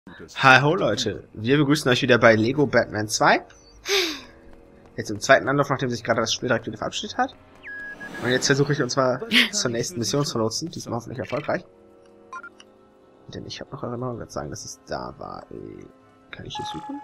Hallo Leute, wir begrüßen euch wieder bei Lego Batman 2. Jetzt im zweiten Anlauf, nachdem sich gerade das Spiel direkt wieder verabschiedet hat. Und jetzt versuche ich uns mal zur nächsten Mission zu nutzen, diesmal hoffentlich erfolgreich. Denn ich habe noch Erinnerung, würde sagen, dass es da war. Kann ich hier suchen?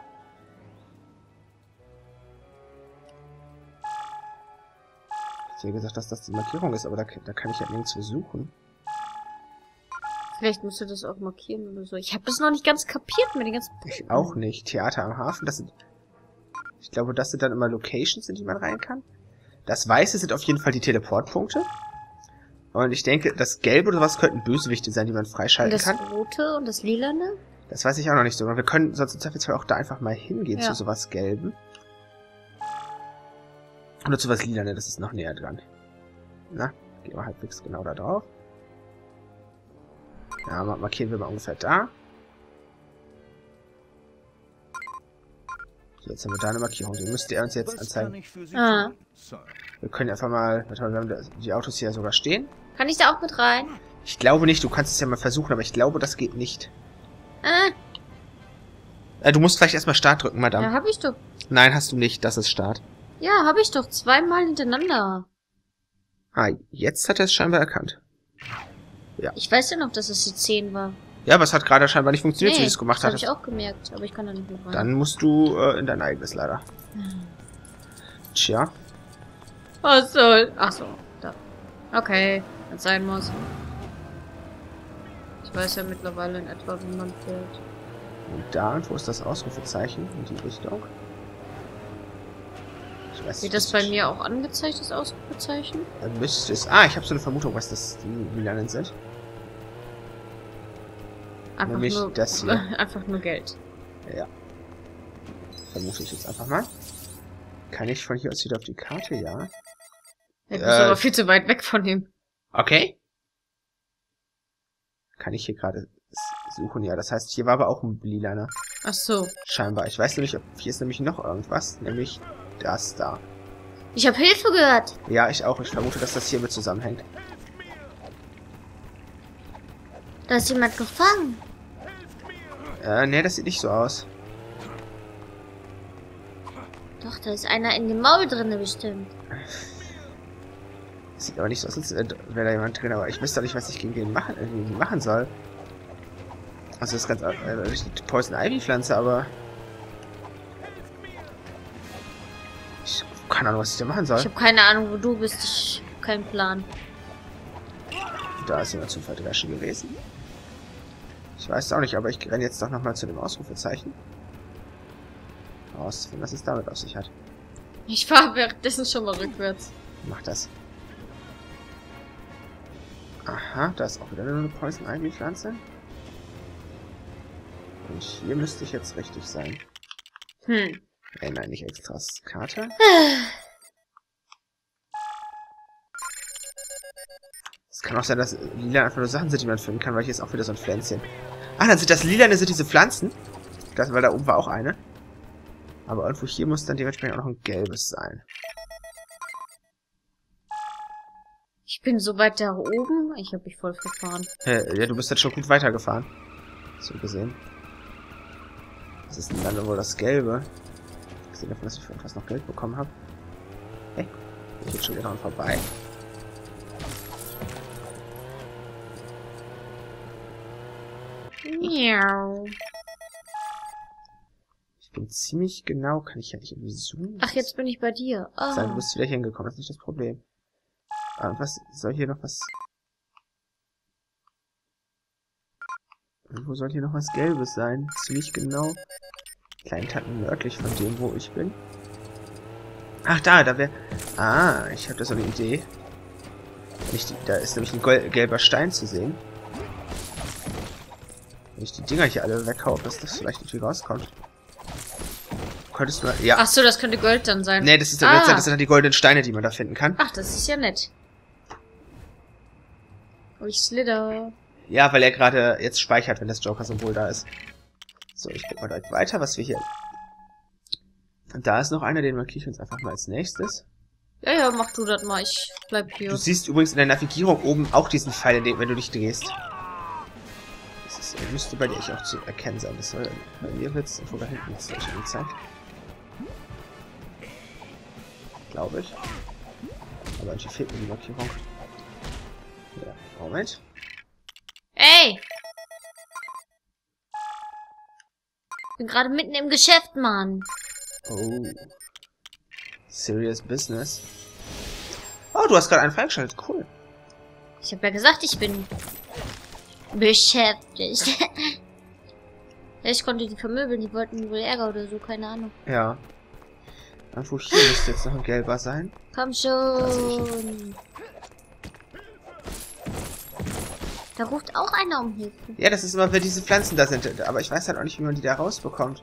Ich hätte gesagt, dass das die Markierung ist, aber da kann ich ja nirgendwo suchen. Vielleicht musst du das auch markieren oder so. Ich habe das noch nicht ganz kapiert mit den ganzen... Ich auch nicht. Theater am Hafen, das sind... Ich glaube, das sind dann immer Locations, in die man rein kann. Das Weiße sind auf jeden Fall die Teleportpunkte. Und ich denke, das Gelbe oder was könnten Bösewichte sein, die man freischalten kann. Und das Rote und das Lilane? Das weiß ich auch noch nicht so. Wir können sonst im Zweifelsfall auch da einfach mal hingehen, ja, zu sowas Gelben. Oder zu was Lilane, das ist noch näher dran. Na, gehen wir halbwegs genau da drauf. Ja, markieren wir mal ungefähr da. So, jetzt haben wir da eine Markierung. Die müsste er uns jetzt anzeigen. Ah. Wir können einfach mal... Wir haben die Autos hier sogar stehen. Kann ich da auch mit rein? Ich glaube nicht. Du kannst es ja mal versuchen, aber ich glaube, das geht nicht. Du musst vielleicht erstmal Start drücken, Madame. Ja, hab ich doch. Nein, hast du nicht. Das ist Start. Ja, hab ich doch. Zweimal hintereinander. Ah, jetzt hat er es scheinbar erkannt. Ja. Ich weiß ja noch, dass es die 10 war. Ja, aber es hat gerade scheinbar nicht funktioniert, Nee, wie du es gemacht das hast. habe ich auch gemerkt, aber ich kann da nicht mehr rein. Dann musst du in dein eigenes leider. Tja. Was soll... Ach so, da. Okay, wenn es sein muss. Ich weiß ja mittlerweile in etwa, wie man fährt. Und da, und wo ist das Ausrufezeichen? In die Richtung. Ich weiß Wird nicht. das bei mir auch angezeigt, das Ausrufezeichen? Dann müsste es... Ah, ich habe so eine Vermutung, was das die Lilanen sind. Einfach Nämlich nur, das hier. einfach nur Geld. Ja. Vermute ich jetzt einfach mal. Kann ich von hier aus wieder auf die Karte? Ja. Du bist aber viel zu weit weg von ihm. Okay. Kann ich hier gerade suchen? Ja, das heißt, hier war aber auch ein Lilaner. Ach so. Scheinbar. Ich weiß nämlich, hier ist nämlich noch irgendwas. Nämlich das da. Ich habe Hilfe gehört. Ja, ich auch. Ich vermute, dass das hiermit zusammenhängt. Da ist jemand gefangen. Nee, das sieht nicht so aus. Doch, da ist einer in dem Maul drinne bestimmt. Das sieht aber nicht so aus, als wäre da jemand drin, aber ich wüsste nicht, was ich gegen den machen soll. Also das ist ganz die Poison Ivy Pflanze, aber ich habe keine Ahnung, was ich da machen soll. Ich habe keine Ahnung, wo du bist. Ich habe keinen Plan. Da ist jemand zum Verdreschen gewesen. Ich weiß es auch nicht, aber ich renne jetzt doch nochmal zu dem Ausrufezeichen. Auszufinden, was es damit auf sich hat. Ich fahre währenddessen schon mal rückwärts. Mach das. Aha, da ist auch wieder eine Poison Ivy Pflanze. Und hier müsste ich jetzt richtig sein. Nein, nicht Extras Karte. Es kann auch sein, dass lila einfach nur Sachen sind, die man finden kann, weil hier ist auch wieder so ein Pflänzchen. Ah, dann sind das lilane sind diese Pflanzen. Das, weil da oben war auch eine. Aber irgendwo hier muss dann dementsprechend auch noch ein gelbes sein. Ich bin so weit da oben. Ich habe mich voll verfahren. Ja, du bist jetzt schon gut weitergefahren. So gesehen. Was ist denn dann wohl das Gelbe? Ich sehe davon, dass ich für irgendwas noch Geld bekommen habe. Hey, ich bin schon wieder dran vorbei. Miau. Ich bin ziemlich genau, kann ich ja nicht irgendwie zoomen. Ach, jetzt bin ich bei dir. Oh. Du bist wieder hingekommen, das ist nicht das Problem. Ah, und was soll hier noch was... Wo soll hier noch was Gelbes sein? Ziemlich genau. Kleinen Tacken nördlich von dem, wo ich bin. Ach, da wäre... Ah, ich habe da so eine Idee. Da ist nämlich ein gelber Stein zu sehen. Wenn ich die Dinger hier alle weghau, dass das vielleicht irgendwie rauskommt. Könntest du... Ja. Ach so, das könnte Gold dann sein. Nee, das sind dann die goldenen Steine, die man da finden kann. Ach, das ist ja nett. Oh, ich slither. Ja, weil er gerade jetzt speichert, wenn das Joker-Symbol da ist. So, ich guck mal direkt weiter, was wir hier... Und da ist noch einer, den markiere ich uns einfach mal als nächstes. Ja, mach du das mal. Ich bleib hier. Du siehst übrigens in der Navigierung oben auch diesen Pfeil, wenn du dich drehst. Das ist müsste bei dir auch zu erkennen sein. Das soll bei mir wird es irgendwo da hinten jetzt gleich angezeigt. Glaube ich. Aber irgendwie fehlt mir die Markierung. Ja, Moment. Ey! Ich bin gerade mitten im Geschäft, Mann. Oh. Serious Business. Oh, du hast gerade einen freigeschaltet. Cool. Ich habe ja gesagt, ich bin beschäftigt. Ich konnte die vermöbeln, die wollten wohl Ärger oder so, keine Ahnung. Ja. Irgendwo hier müsste jetzt noch ein gelber sein. Komm schon. Da ruft auch einer um Hilfe. Ja, das ist immer, wenn diese Pflanzen da sind. Aber ich weiß halt auch nicht, wie man die da rausbekommt.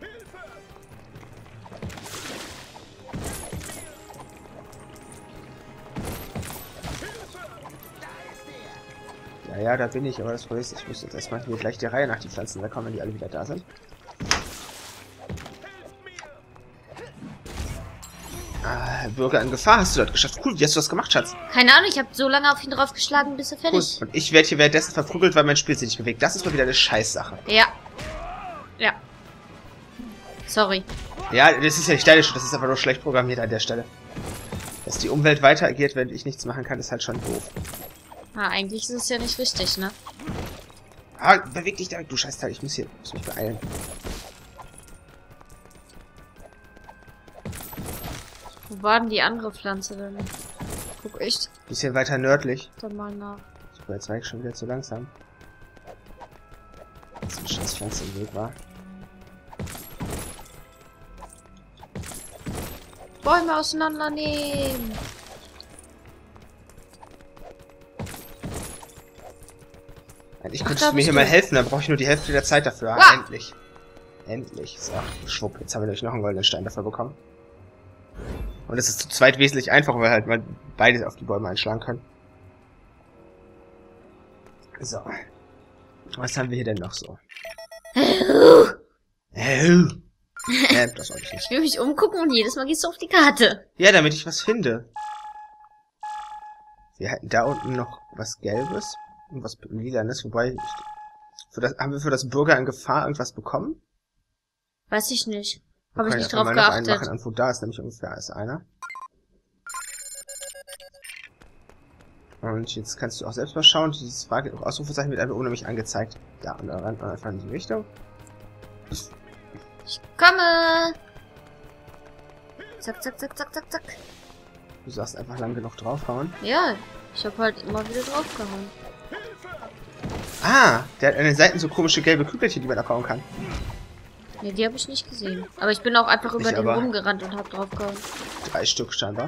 Ja, da bin ich, aber das Problem ist, ich muss jetzt erstmal hier gleich die Reihe nach die Pflanzen wegkommen, wenn die alle wieder da sind. Ah, Bürger in Gefahr hast du dort geschafft. Cool, wie hast du das gemacht, Schatz? Keine Ahnung, ich habe so lange auf ihn draufgeschlagen, bis er fertig ist. Cool. Und ich werde hier währenddessen verprügelt, weil mein Spiel sich nicht bewegt. Das ist mal wieder eine Scheißsache. Ja. Ja. Sorry. Ja, das ist ja nicht deine Schuld, das ist einfach nur schlecht programmiert an der Stelle. Dass die Umwelt weiter agiert, wenn ich nichts machen kann, ist halt schon doof. Ah, eigentlich ist es ja nicht richtig, ne? Ah, beweg dich da, du Scheißteil, ich muss mich beeilen. Wo war denn die andere Pflanze denn? Guck echt Bisschen weiter nördlich. dann mal nach. Super, jetzt war ich schon wieder zu langsam. Dass eine scheiß Pflanze im Weg war. Bäume auseinandernehmen! Eigentlich könntest du mir hier mal helfen, dann brauche ich nur die Hälfte der Zeit dafür. Ah! Endlich. Endlich. So, schwupp, jetzt haben wir nämlich noch einen goldenen Stein dafür bekommen. Und es ist zu zweit wesentlich einfacher, weil halt mal beide auf die Bäume einschlagen können. So. Was haben wir hier denn noch so? Das soll ich nicht. Ich will mich umgucken und jedes Mal gehst du auf die Karte. Ja, damit ich was finde. Wir hatten da unten noch was Gelbes und was Lilanes, wobei haben wir für das Bürger in Gefahr irgendwas bekommen? Weiß ich nicht. Habe ich Okay, nicht dann drauf können wir noch einen geachtet. machen, wo da ist nämlich ungefähr ist einer. Und jetzt kannst du auch selbst mal schauen, dieses Ausrufezeichen wird einfach unheimlich angezeigt. Da und dann einfach in die Richtung. Ich komme! Zack, zack, zack, zack, zack, zack. Du sagst einfach lang genug draufhauen. Ja, ich habe halt immer wieder draufgehauen. Ah, der hat an den Seiten so komische gelbe Kügelchen, die man abbauen kann. Ne, die habe ich nicht gesehen. Aber ich bin auch einfach über Ich den aber. rumgerannt und habe draufgehauen. 3 Stück scheinbar.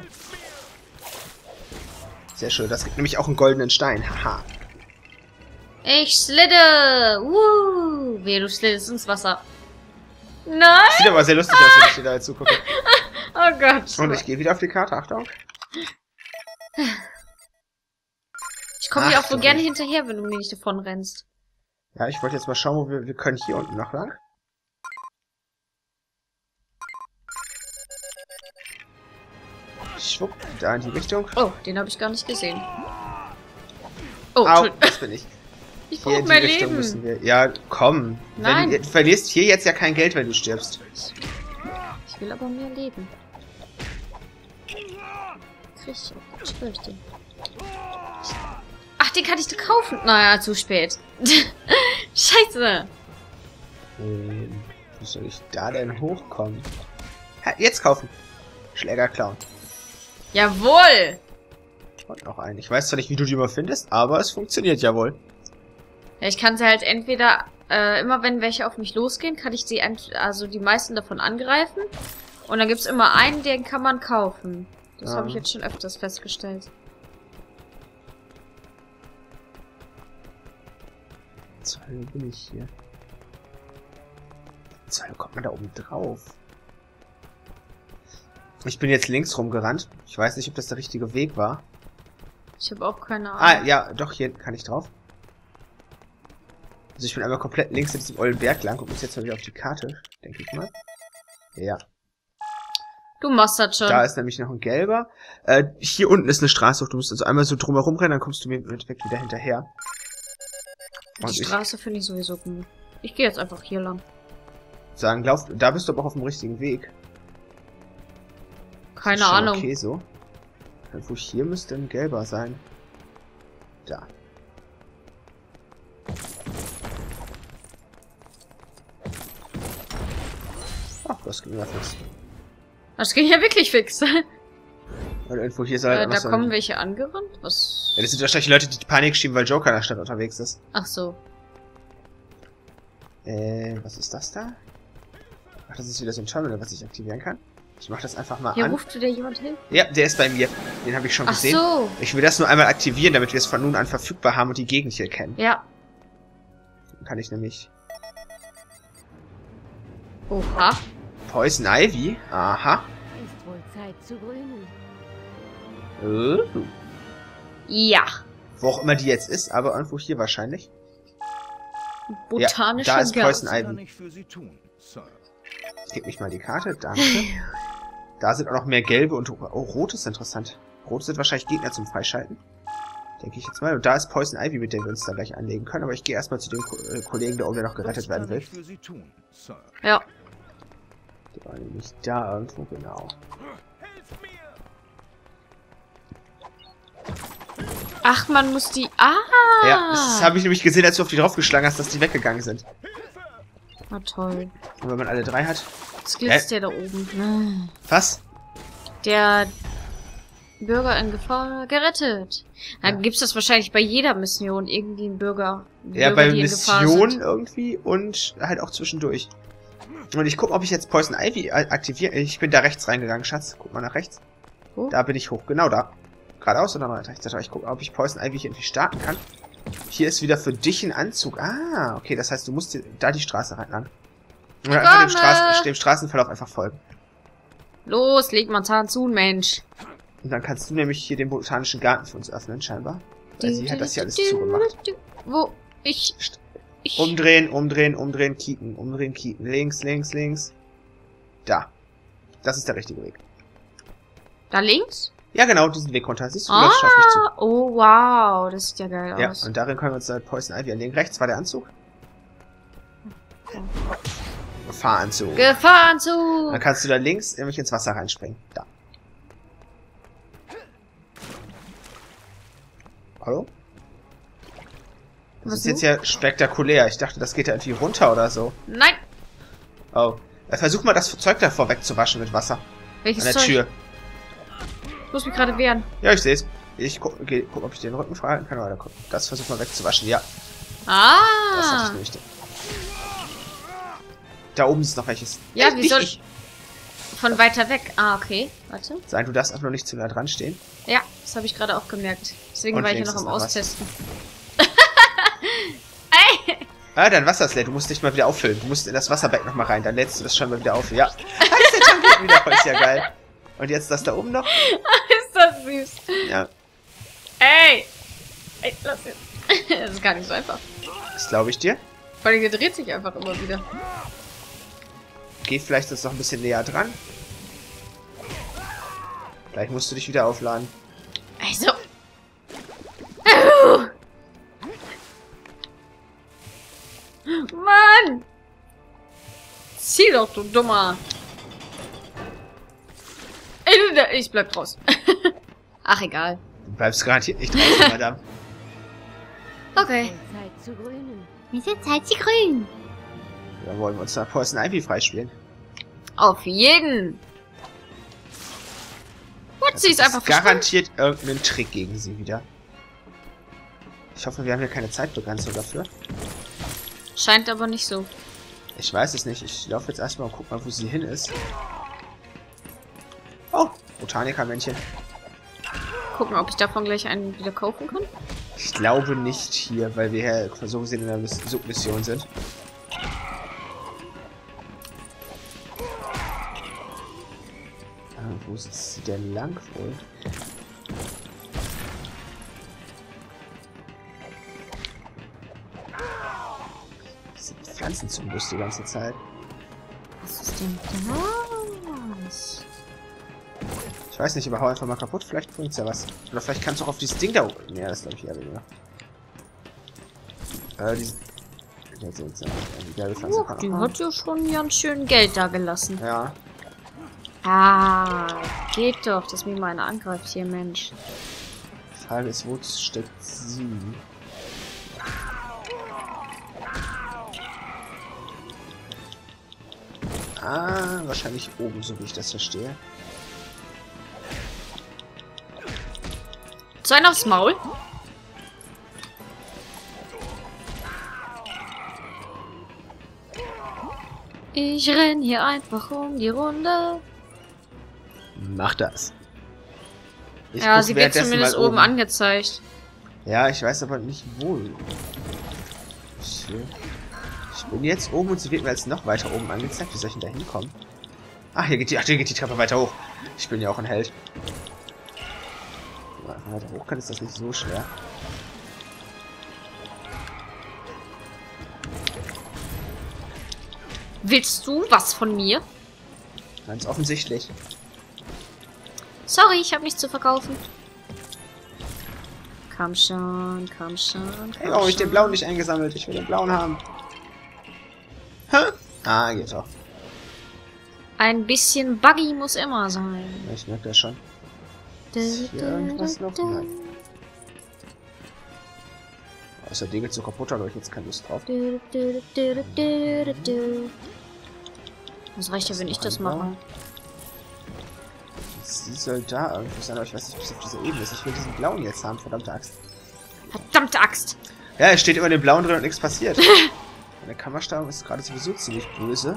Sehr schön, das gibt nämlich auch einen goldenen Stein. Haha. Ich slidde! Wehe, du sliddest ins Wasser. Nein! Sieht aber sehr lustig aus, wenn ich dir da jetzt zugucke. Oh Gott. Und ich gehe wieder auf die Karte, Achtung. Ich komme dir auch so Achtung. gerne hinterher, wenn du mir nicht davon rennst. Ja, ich wollte jetzt mal schauen, wo wir können hier unten noch lang. Schwupp, da in die Richtung. Oh, den habe ich gar nicht gesehen. Oh, Au, Entschuldigung. das bin ich. Ich Hier brauche in die mein Richtung Leben. müssen wir. Ja, komm. Nein. Du verlierst hier jetzt ja kein Geld, wenn du stirbst. Ich will aber mehr leben. Krieg ich auch. Ich will den. Ach, den kann ich doch kaufen. Naja, zu spät. Scheiße. Wie soll ich da denn hochkommen? Ha, jetzt kaufen. Schläger klauen. Jawohl. Und noch einen. Ich weiß zwar nicht, wie du die immer findest, aber es funktioniert ja wohl. Ja, ich kann sie halt entweder, immer wenn welche auf mich losgehen, kann ich sie, also die meisten davon angreifen. Und dann gibt's immer einen, den kann man kaufen. Das Ja. habe ich jetzt schon öfters festgestellt. Zur Hölle bin ich hier. Zur Hölle kommt man da oben drauf. Ich bin jetzt links rumgerannt. Ich weiß nicht, ob das der richtige Weg war. Ich habe auch keine Ahnung. Ah, ja, doch, hier kann ich drauf. Also ich bin einmal komplett links in diesem ollen Berg lang und muss jetzt mal wieder auf die Karte, denke ich mal. Ja, Du machst das schon. da ist nämlich noch ein gelber. Hier unten ist eine Straße, du musst also einmal so drumherum rennen, dann kommst du mir im Endeffekt wieder hinterher. Die Straße finde ich sowieso gut. Ich gehe jetzt einfach hier lang. Sagen, glaub, da bist du aber auch auf dem richtigen Weg. Keine Ahnung. Okay, so. Irgendwo hier müsste ein gelber sein. Da. Ach, das ging ja fix. Das ging ja wirklich fix. Weil irgendwo hier soll da kommen welche angerannt? Was? Ja, das sind wahrscheinlich die Leute, die Panik schieben, weil Joker in der Stadt unterwegs ist. Ach so. Was ist das da? Ach, das ist wieder so ein Terminal, was ich aktivieren kann. Ich mach das einfach mal Hier an. ruft wieder jemand hin? Ja, der ist bei mir. Den habe ich schon gesehen. Ach so. Ich will das nur einmal aktivieren, damit wir es von nun an verfügbar haben und die Gegend hier kennen. Ja. Dann kann ich nämlich... Oha. Poison Ivy? Aha. Ist wohl Zeit zu grünen. Ja. Wo auch immer die jetzt ist, aber irgendwo hier wahrscheinlich. Botanischer ja, da ist Garten. Poison Ivy. Gib mich mal die Karte, danke. Da sind auch noch mehr gelbe und... Oh, rot ist interessant. Rot sind wahrscheinlich Gegner zum Freischalten. Denke ich jetzt mal. Und da ist Poison Ivy, mit der wir uns da gleich anlegen können. Aber ich gehe erstmal zu dem Kollegen da oben, der noch gerettet werden will. Ja. Der war nämlich da irgendwo, genau. Ach, man muss die... Ah! Ja, das habe ich nämlich gesehen, als du auf die draufgeschlagen hast, dass die weggegangen sind. Na toll. Und wenn man alle drei hat... Was gibt's der da oben? Was? Der Bürger in Gefahr gerettet. Dann gibt's das wahrscheinlich bei jeder Mission irgendwie einen Bürger. Ja, Bürger, bei die in Gefahr Missionen sind. irgendwie und halt auch zwischendurch. Und ich gucke, ob ich jetzt Poison Ivy aktiviere. Ich bin da rechts reingegangen, Schatz. Guck mal nach rechts. Wo? Da bin ich hoch. Genau da. Geradeaus oder nach rechts? Ich gucke, ob ich Poison Ivy hier irgendwie starten kann. Hier ist wieder für dich ein Anzug. Ah, okay. Das heißt, du musst da die Straße rein lang. Oder einfach dem Straßenverlauf einfach folgen. Los, leg mal Zahn zu, Mensch. Und dann kannst du nämlich hier den botanischen Garten für uns öffnen, scheinbar. Weil sie hat das hier alles zugemacht. Wo? Ich... Umdrehen, umdrehen, umdrehen, kicken, umdrehen, kicken. Links, links, links. Da. Das ist der richtige Weg. Da links? Ja, genau, diesen Weg runter. Siehst du, das schafft mich zu. Oh, wow. Das sieht ja geil Ja, aus. und darin können wir uns halt Poison Ivy anlegen. Rechts war der Anzug. Gefahranzug. Gefahranzug! Dann kannst du da links nämlich ins Wasser reinspringen. Da. Hallo? Das Was ist jetzt ja spektakulär. Ich dachte, das geht ja irgendwie runter oder so. Nein! Oh. Versuch mal das Zeug davor wegzuwaschen mit Wasser. Welches An der Zeug? Tür. Ich muss mich gerade wehren. Ja, ich sehe es. Ich guck, ob ich den Rücken freihalten kann. Oder guck. Das versuch mal wegzuwaschen. Ja, das hatte Ah! ich nämlich. Da oben ist noch welches. Ja, wie soll ich? Von weiter weg. Ah, okay. Warte. Sein, du darfst einfach noch nicht zu nah dran stehen. Ja, das habe ich gerade auch gemerkt. Deswegen Und war ich hier links noch ist am noch was. Austesten. Ah, dein Wasser ist leer. Du musst dich mal wieder auffüllen. Du musst in das Wasserbecken nochmal rein. Dann lädst du das schon mal wieder auf. Ja. Ah, ist der Junkie wieder. Ist ja geil. Und jetzt das da oben noch? Ist das süß. Ja. Ey! Ey, lass jetzt. Das ist gar nicht so einfach. Das glaube ich dir. Vor allem, der dreht sich einfach immer wieder. Geh vielleicht jetzt noch ein bisschen näher dran. Gleich musst du dich wieder aufladen. Also. Mann! Zieh doch, du Dummer! Ich bleib draußen. Ach, egal. Du bleibst garantiert nicht draußen, Madame. Okay. Zeit zu grünen. Mit der Zeit sie grün. Dann wollen wir uns nach Poison Ivy freispielen. Auf jeden. What, sie ist Das einfach ist garantiert irgendein Trick gegen sie wieder. Ich hoffe, wir haben hier keine Zeitbegrenzung dafür. Scheint aber nicht so. Ich weiß es nicht. Ich laufe jetzt erstmal und guck mal, wo sie hin ist. Oh, Botanikermännchen. Gucken, ob ich davon gleich einen wieder kaufen kann. Ich glaube nicht hier, weil wir ja so gesehen in einer Submission sind. Wo sitzt sie denn lang wohl? Das sind Pflanzen zum Bus die ganze Zeit. Was ist denn das? Ich weiß nicht, aber hau einfach mal kaputt, vielleicht bringt's ja was. Oder vielleicht kannst du auch auf dieses Ding da oben. Ja, das glaube ich eher weniger. Die hat ja schon ganz schön Geld da gelassen. Ja. Ah, geht doch, dass mir mal einer angreift hier, Mensch. Die Frage ist, wo steckt sie? Ah, wahrscheinlich oben, so wie ich das verstehe. So einen aufs Maul. Ich renn hier einfach um die Runde. Mach das. Ja, guck sie wird währenddessen zumindest mal oben angezeigt. Ja, ich weiß aber nicht wo. Ich bin jetzt oben und sie wird mir jetzt noch weiter oben angezeigt. Wie soll ich denn da hinkommen? Ach, hier geht die Treppe weiter hoch. Ich bin ja auch ein Held. Wenn man weiter hoch kann, ist das nicht so schwer. Willst du was von mir? Ganz offensichtlich. Sorry, ich habe nichts zu verkaufen. Komm schon, komm schon. Hey, warum habe ich den blauen nicht eingesammelt? Ich will den blauen haben. Hä? Ah, geht doch. Ein bisschen Buggy muss immer sein. Ich merke das schon. Ist hier irgendwas noch? Nein. Außer Dinge zu kaputt, da habe ich jetzt keine Lust drauf. Das reicht ja, wenn ich das mache. Sie soll da irgendwo sein, aber ich weiß nicht, bis auf diese Ebene ist. Ich will diesen blauen jetzt haben, verdammte Axt. Verdammte Axt! Ja, es steht immer den blauen drin und nichts passiert. Meine Kammersteuerung ist gerade sowieso ziemlich böse.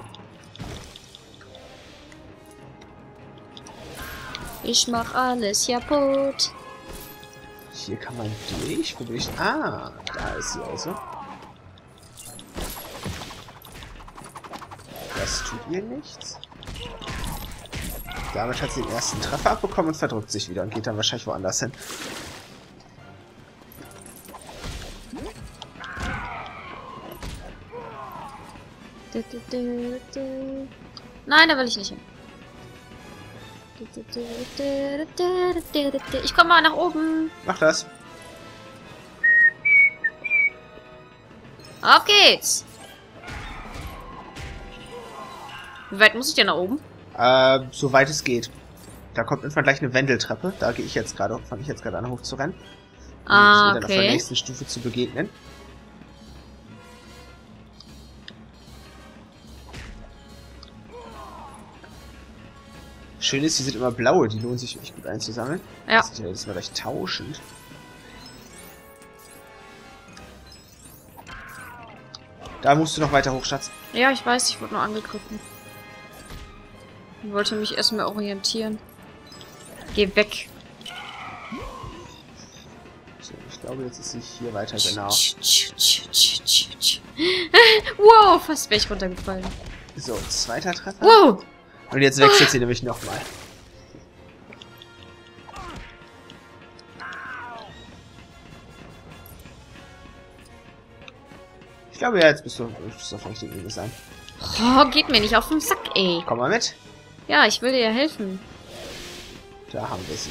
Ich mach alles kaputt. Hier kann man durch. Wo bin ich? Ah, da ist sie also. Das tut ihr nichts. Damit hat sie den ersten Treffer abbekommen und verdrückt sich wieder und geht dann wahrscheinlich woanders hin. Nein, da will ich nicht hin. Ich komme mal nach oben. Mach das. Auf geht's. Wie weit muss ich denn nach oben? Soweit es geht. Da kommt irgendwann gleich eine Wendeltreppe. Da gehe ich jetzt gerade, fange ich jetzt gerade an hochzurennen. Ah, dann auf der okay. nächsten Stufe zu begegnen. Schön ist, die sind immer blaue, die lohnen sich echt gut einzusammeln. Ja. Das ist ja jedes Mal gleich tauschend. Da musst du noch weiter hoch, Schatz. Ja, ich weiß, ich wurde nur angegriffen. Ich wollte mich erstmal orientieren. Geh weg. So, ich glaube, jetzt ist sie hier weiter, genau. Wow, fast wäre ich runtergefallen. So, zweiter Treffer. Wow. Und jetzt wechselt sie nämlich nochmal. Ich glaube, ja, jetzt bist du auf der richtigen Wege sein. Oh, geht mir nicht auf den Sack, ey. Komm mal mit. Ja, ich will dir ja helfen. Da haben wir sie.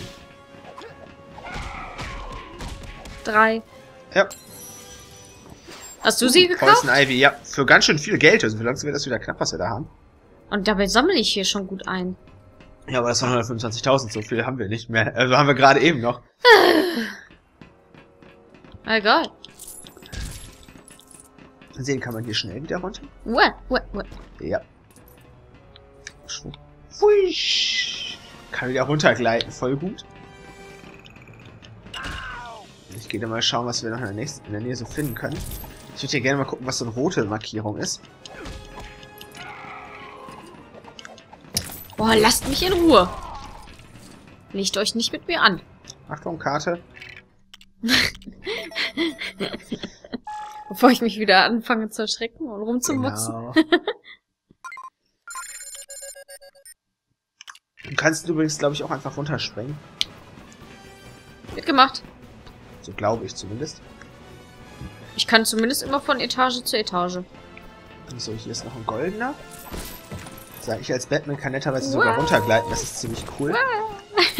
3. Ja. Hast du sie gekauft? Poison Ivy, ja. Für ganz schön viel Geld. Also, wie lange wird das wieder knapp, was wir da haben? Und dabei sammle ich hier schon gut ein. Ja, aber das waren 125.000. So viel haben wir nicht mehr. Also haben wir gerade eben noch. Egal. Sehen kann man hier schnell wieder runter. Ja. Wuisch. Kann wieder runtergleiten. Voll gut. Ich gehe da mal schauen, was wir noch in der Nähe so finden können. Ich würde hier gerne mal gucken, was so eine rote Markierung ist. Boah, lasst mich in Ruhe. Legt euch nicht mit mir an. Achtung, Karte. Bevor ich mich wieder anfange zu erschrecken und rumzumotzen. Genau. Du kannst übrigens, glaube ich, auch einfach runterspringen. Wird gemacht. So glaube ich zumindest. Ich kann zumindest immer von Etage zu Etage. So, hier ist noch ein goldener. Sag ich als Batman kann netterweise sogar runtergleiten. Das ist ziemlich cool.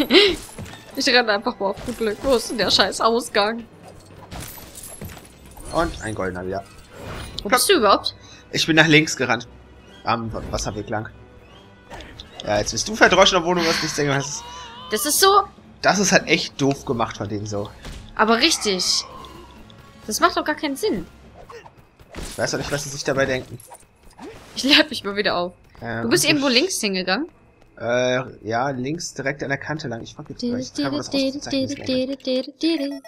Ich renne einfach mal auf gut Glück. Wo ist denn der scheiß Ausgang? Und ein goldener wieder. Wo bist du überhaupt? Ich bin nach links gerannt. Am Wasserweg lang. Ja, jetzt bist du verdroschen, obwohl du was nicht sagen hast. Das ist so... Das ist halt echt doof gemacht von denen so. Aber richtig. Das macht doch gar keinen Sinn. Ich weiß doch nicht, was sie sich dabei denken. Ich lade mich mal wieder auf. Du bist irgendwo links hingegangen? Ja, links direkt an der Kante lang. Ich frag jetzt gleich. Kann man das Ausrufezeichen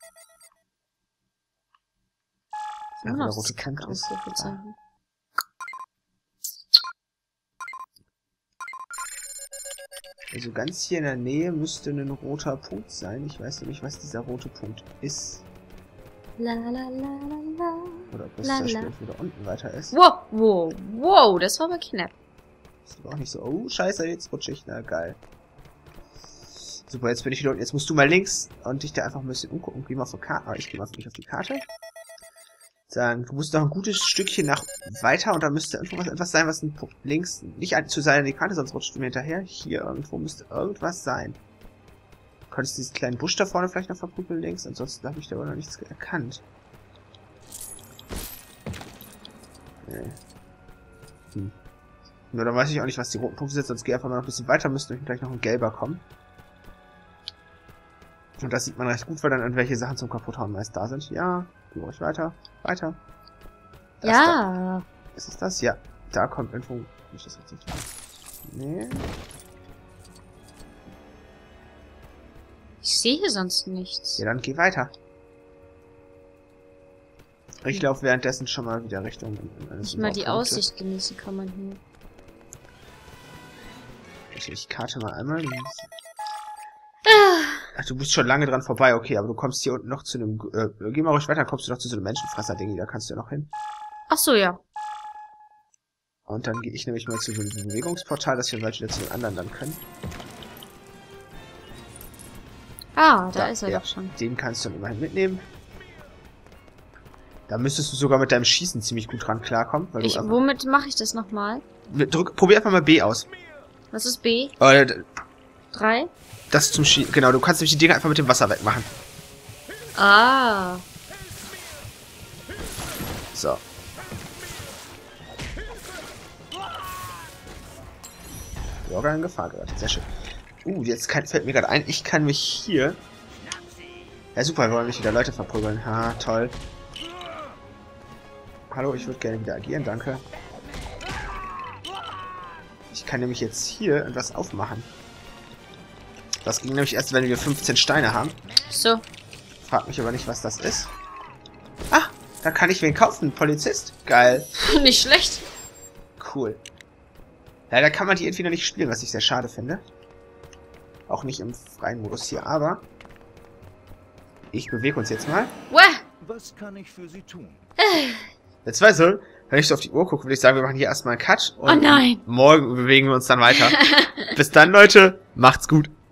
Ja, der das rote ist Punkt Kacke ist. Ausrufezeichen. Also ganz hier in der Nähe müsste ein roter Punkt sein. Ich weiß nämlich, was dieser rote Punkt ist. La la la la la. Oder ob das La, zum la. Beispiel wieder unten weiter ist. Wow, wow, wow, das war aber knapp. Ist aber auch nicht so. Oh, scheiße, jetzt rutsche ich. Na, geil. Super, jetzt bin ich wieder unten. Jetzt musst du mal links und dich da einfach ein bisschen umgucken. Geh mal auf die Karte. Ah, ich gehe mal nicht auf die Karte. Sagen, du musst noch ein gutes Stückchen nach weiter und da müsste etwas sein, was ein Punkt links nicht zu sein an die Karte, sonst rutscht du mir hinterher. Hier irgendwo müsste irgendwas sein. Könntest du diesen kleinen Busch da vorne vielleicht noch verprügeln links? Ansonsten habe ich da aber noch nichts erkannt. Nee. Nur dann weiß ich auch nicht, was die roten Punkte sind, sonst geh einfach mal noch ein bisschen weiter, müsste gleich noch ein gelber kommen. Und das sieht man recht gut, weil dann irgendwelche Sachen zum Kaputthauen meist da sind. Ja, geh ruhig weiter. Weiter. Das Ja. da. Ist es das? Ja. Da kommt irgendwo... Nicht das richtig. Nee. Ich sehe hier sonst nichts. Ja, dann geh weiter. Ich laufe währenddessen schon mal wieder Richtung... Nicht mal die Aussicht genießen kann man hier. Ich karte mal einmal. Ach, du bist schon lange dran vorbei, okay, aber du kommst hier unten noch zu einem... geh mal ruhig weiter, dann kommst du noch zu so einem Menschenfresser-Ding, da kannst du ja noch hin. Ach so, ja. Und dann gehe ich nämlich mal zu dem Bewegungsportal, dass wir bald wieder zu den anderen dann können. Ah, da ist er ja, doch schon. Den kannst du dann immerhin mitnehmen. Da müsstest du sogar mit deinem Schießen ziemlich gut dran klarkommen. Weil du womit mache ich das nochmal? Probier einfach mal B aus. Was ist B? 3? Das zum Schießen. Genau, du kannst nämlich die Dinger einfach mit dem Wasser wegmachen. Ah. So. Bürger in Gefahr geraten. Sehr schön. Jetzt fällt mir gerade ein, ich kann mich hier... Ja, super, wir wollen mich wieder Leute verprügeln. Ha, toll. Hallo, ich würde gerne wieder agieren, danke. Ich kann nämlich jetzt hier etwas aufmachen. Das ging nämlich erst, wenn wir 15 Steine haben. So. Frag mich aber nicht, was das ist. Ah, da kann ich wen kaufen. Polizist. Geil. Nicht schlecht. Cool. Leider kann man die entweder nicht spielen, was ich sehr schade finde. Auch nicht im freien Modus hier, aber... Ich bewege uns jetzt mal. Was kann ich für Sie tun? Jetzt weißt du, wenn ich so auf die Uhr gucke, würde ich sagen, wir machen hier erstmal einen Cut. Und Oh nein. morgen bewegen wir uns dann weiter. Bis dann, Leute. Macht's gut.